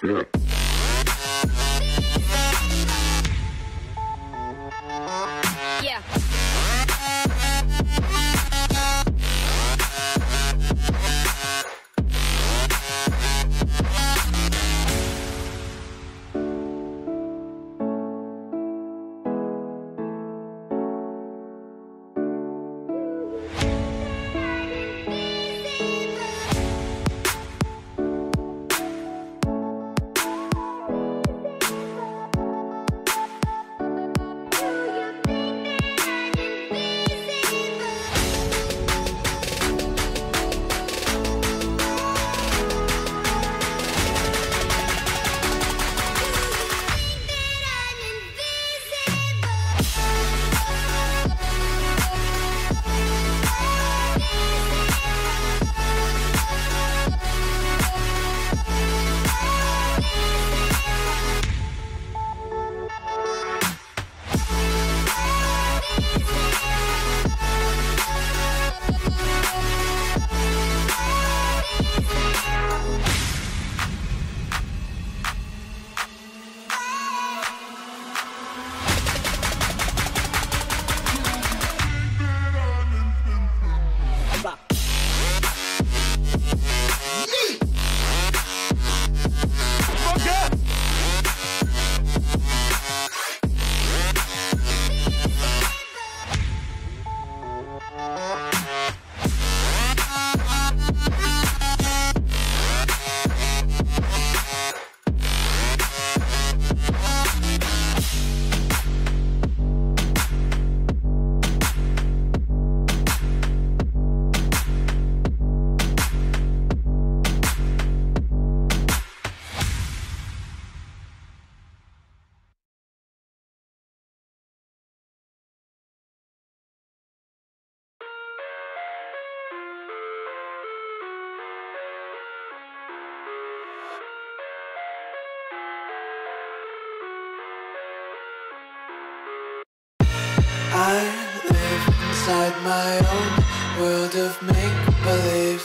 I live inside my own world of make-believe.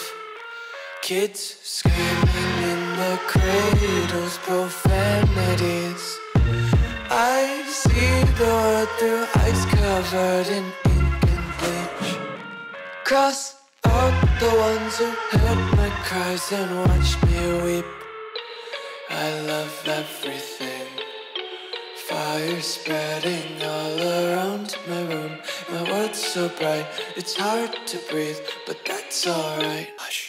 Kids screaming in the cradles, profanities. I see the world through ice covered in ink and bleach. Cross out the ones who heard my cries and watched me weep. I love everything. Fire spreading all around my room. My world's so bright, it's hard to breathe, but that's alright. Hush.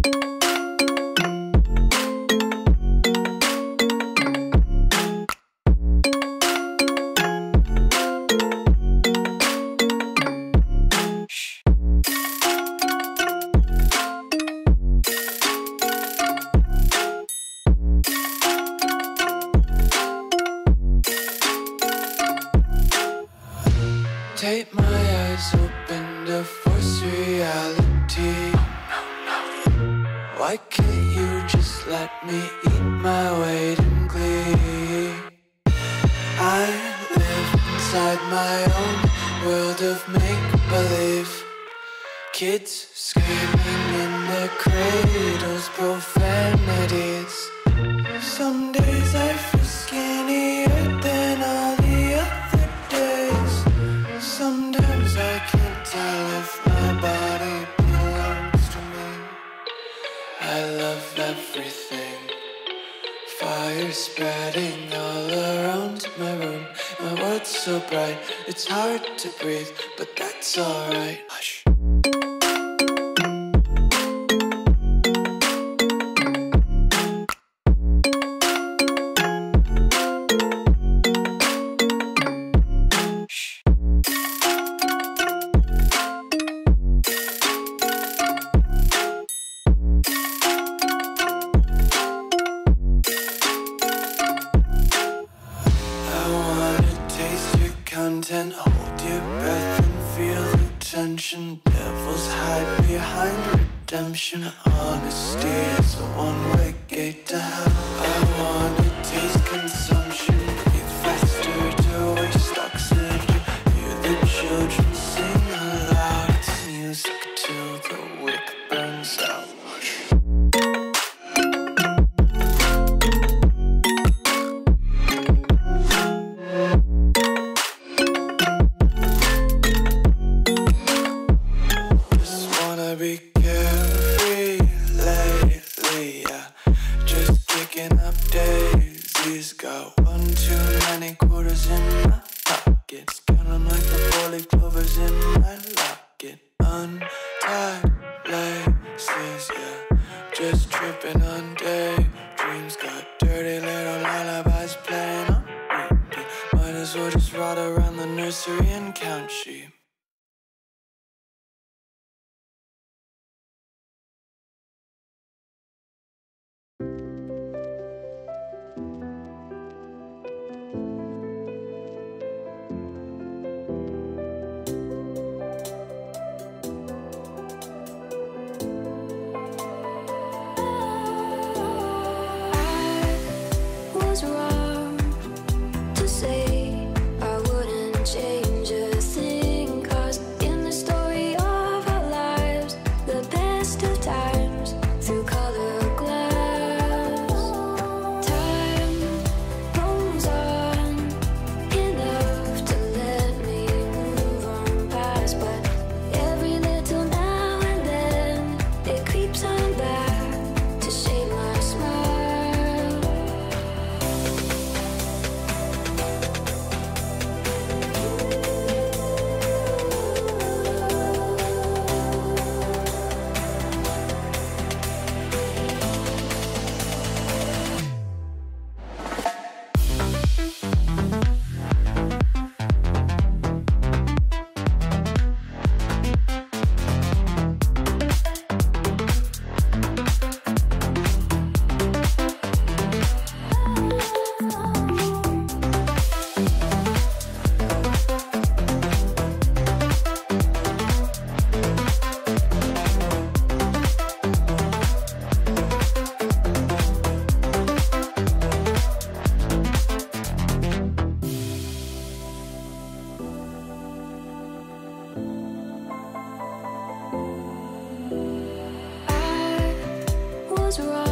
Take my eyes open to force reality. Why can't you just let me eat my weight in glee? I live inside my own world of make-believe. Kids screaming in their cradles, profanities. Some days I feel skinnier than all the other days. Sometimes I can't tell if my body belongs to me. I love everything. Fire spreading all around my room. My world's so bright, it's hard to breathe, but that's alright. Hush. Hold your breath and feel the tension. Devils hide behind redemption. Honesty is a one-way gate to hell. I wanna taste consumption. Breathe faster to waste oxygen. Hear the children sing aloud. It's music till the wick burns out. just tripping on day. Dreams got dirty little lullabies playing on repeat. Might as well just ride around the nursery and count sheep. was wrong.